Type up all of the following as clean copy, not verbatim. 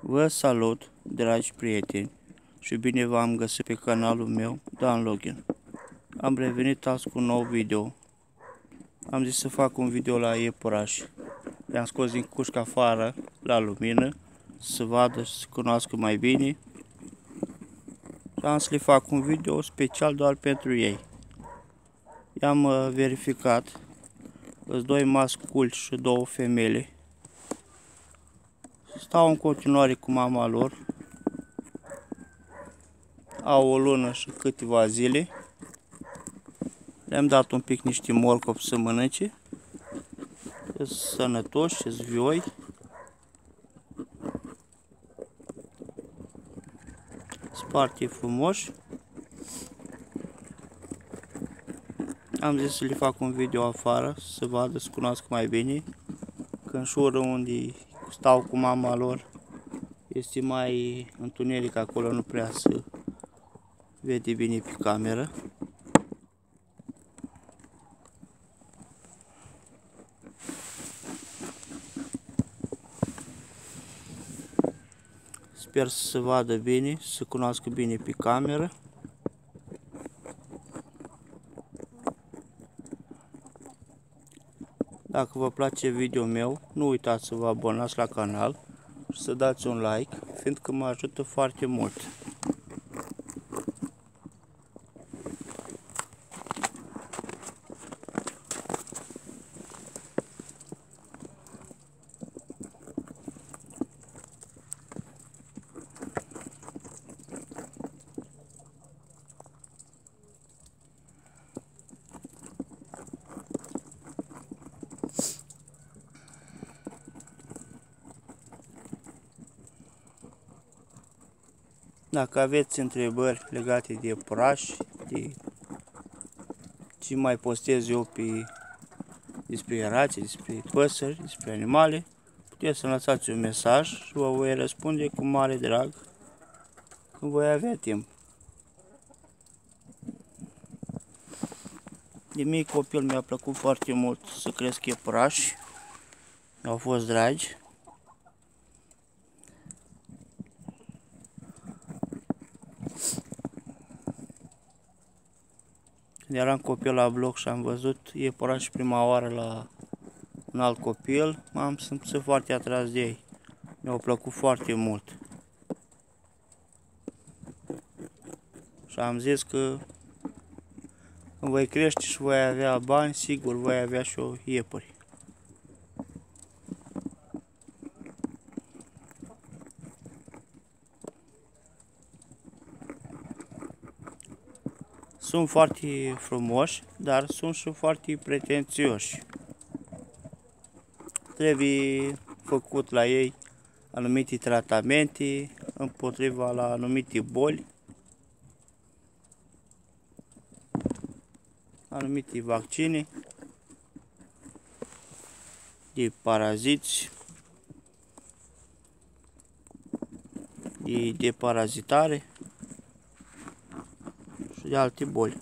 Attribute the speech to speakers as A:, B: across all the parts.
A: Vă salut, dragi prieteni, și bine v-am găsit pe canalul meu, Dan Login. Am revenit azi cu un nou video. Am zis să fac un video la iepurași. I-am scos din cușcă afară, la lumină, să vadă și să cunoască mai bine. Și am să le fac un video special doar pentru ei. I-am verificat. Sunt doi masculi și două femele. Stau în continuare cu mama lor. Au o lună și câteva zile. Le-am dat un pic niște morcovi să mănânce. Sunt sănătoși, sunt vioi. Sunt foarte frumoși. Am zis să le fac un video afară, să vadă, să cunoască mai bine. Cânșură unde stau cu mama lor este mai întuneric acolo, nu prea se vede bine pe cameră. Sper să se vadă bine, să se cunoască bine pe cameră. Dacă vă place video meu, nu uitați să vă abonați la canal și să dați un like, fiindcă mă ajută foarte mult. Dacă aveți întrebări legate de iepurași, de ce mai postez eu despre rațe, despre păsări, despre animale, puteți să lăsați un mesaj și vă voi răspunde cu mare drag când voi avea timp. De mic copil mi-a plăcut foarte mult să cresc iepurași, mi-au fost dragi. Când eram copil la bloc și am văzut iepurași prima oară la un alt copil, m-am simțit foarte atras de ei. Mi-au plăcut foarte mult. Și am zis că când voi crește și voi avea bani, sigur voi avea și o iepuri. Sunt foarte frumoși, dar sunt și foarte pretențioși. Trebuie făcut la ei anumite tratamente împotriva la anumite boli, anumite vaccine de paraziți, de deparazitare și de alte boli.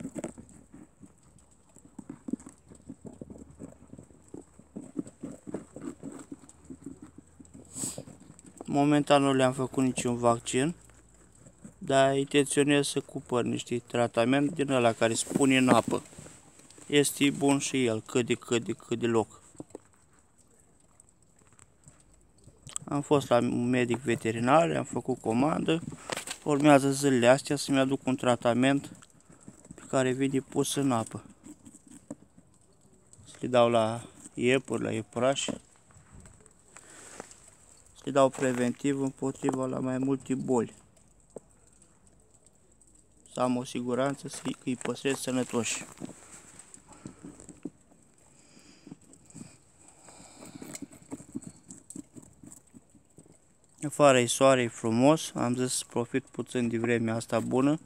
A: Momentan nu le-am făcut niciun vaccin, dar intenționez să cumpăr niște tratament din ăla care spune în apă. Este bun și el, cât de loc. Am fost la un medic veterinar, am făcut comandă. Urmează zilele astea să-mi aduc un tratament pe care vine pus în apă. Să le dau la iepuri, la iepurași. Să le dau preventiv împotriva la mai multe boli. Să am o siguranță să îi păstrez sănătoși. Afară e soare, e frumos, am zis să profit puțin de vremea asta bună.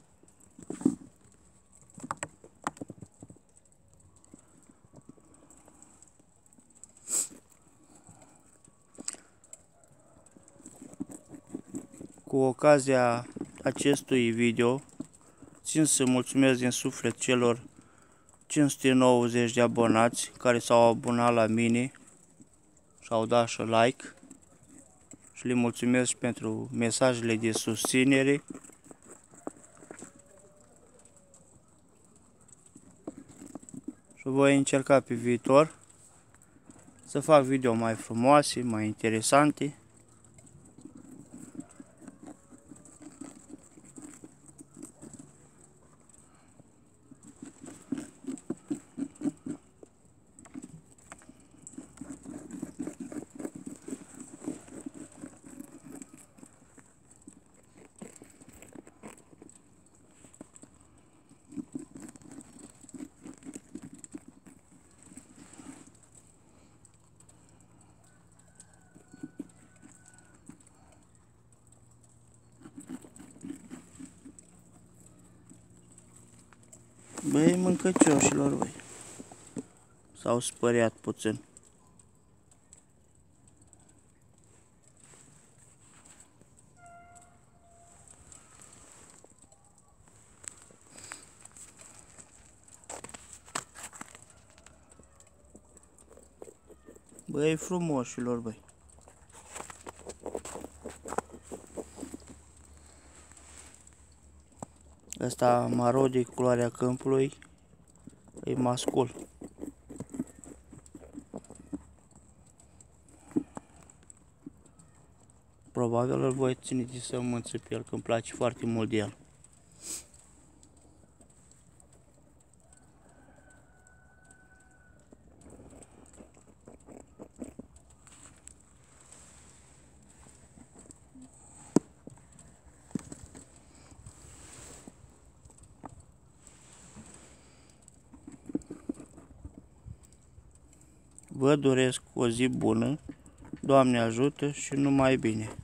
A: Cu ocazia acestui video, țin să mulțumesc din suflet celor 590 de abonați care s-au abonat la mine și au dat și like. și le mulțumesc și pentru mesajele de susținere. Și voi încerca pe viitor să fac video mai frumoase, mai interesante. Băi, mâncăcioșilor, băi, s-au spăriat puțin. Băi, frumoșilor, băi. Ăsta maro de culoarea câmpului e mascul. Probabil îl voi ține de sămânță pe el, că îmi place foarte mult de el. Vă doresc o zi bună, Doamne ajută și numai bine!